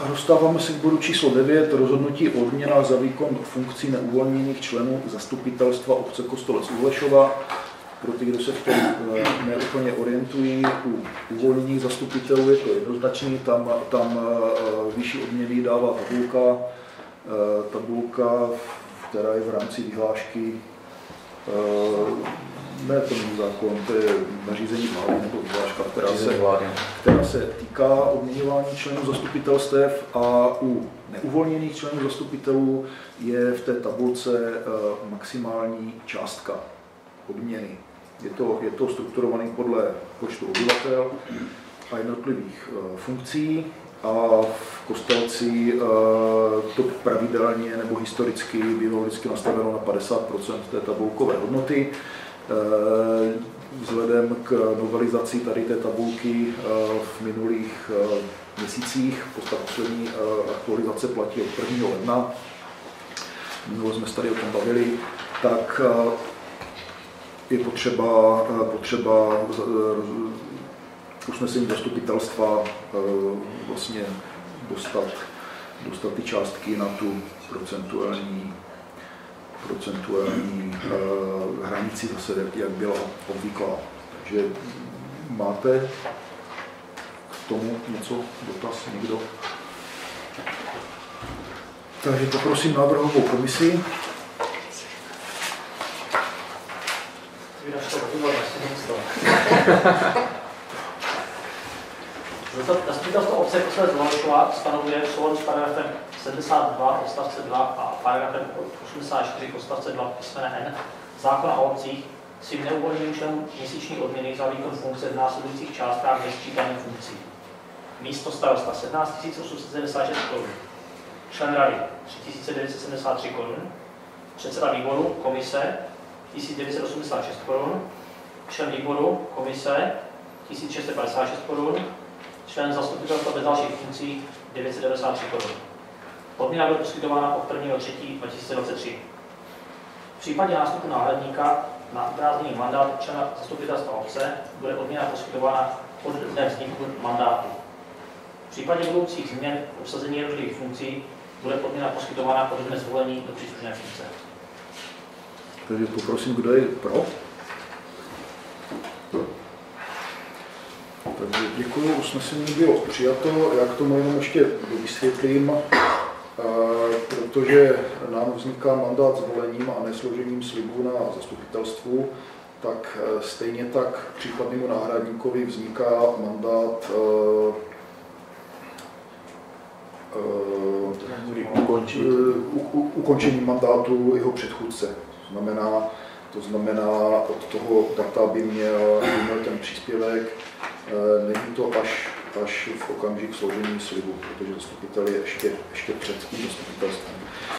Dostáváme se k bodu číslo 9, rozhodnutí o odměnách za výkon funkcí neuvolněných členů zastupitelstva obce Kostelec u Holešova. Pro ty, kdo se v tom neúplně orientují, u uvolněných zastupitelů je to jednoznačný, tam vyšší odměny dává tabulka, která je v rámci vyhlášky, ne ten zákon, to je nařízení vlády nebo vyhláška, která se týká odměňování členů zastupitelstev, a u neuvolněných členů zastupitelů je v té tabulce maximální částka odměny. Je to strukturované podle počtu obyvatel a jednotlivých funkcí, a v Kostelci to pravidelně nebo historicky bylo vždycky nastaveno na 50% té tabulkové hodnoty. Vzhledem k novelizaci tady té tabulky v minulých měsících, poslední aktualizace platí od 1. ledna, minule jsme se tady o tom bavili, tak je potřeba usnesení zastupitelstva vlastně dostat ty částky na tu procentuální hranici zase, jak byla obvyklá. Takže máte k tomu něco, dotaz někdo? Takže poprosím návrhovou komisi. Zastupitelstvo obce Kostelec u Holešova stanovuje v souladu s paragrafem 72 odstavce 2 a paragrafem 84 odstavce 2 písmene N zákona o obcích svým neuvolněným členům měsíční odměny za výkon funkce v následujících částkách bez sčítání funkcí. Místo starosta 17 876 korun, člen rady 3973 korun, předseda výboru komise 1986 korun, člen výboru komise 1656 korun, člen zastupitelstva bez dalších funkcí 993 korun. Odměna byla poskytována od 1.3.2023. V případě nástupu náhradníka na uprázdněný mandát člena zastupitelstva obce bude odměna poskytována od dne vzniku mandátu. V případě budoucích změn v obsazení jednotlivých funkcí bude odměna poskytována od dne zvolení do příslušné funkce. Takže poprosím, kdo je pro? Takže děkuji, usnesení bylo přijato. Já k tomu jenom ještě vysvětlím, protože nám vzniká mandát zvolením a nesložením slibu na zastupitelstvu, tak stejně tak případnému náhradníkovi vzniká mandát ukončení mandátu jeho předchůdce. To znamená, od toho data by měl ten příspěvek, není to až v okamžik složení slibu, protože zastupitel je ještě před tím zastupitelstvem.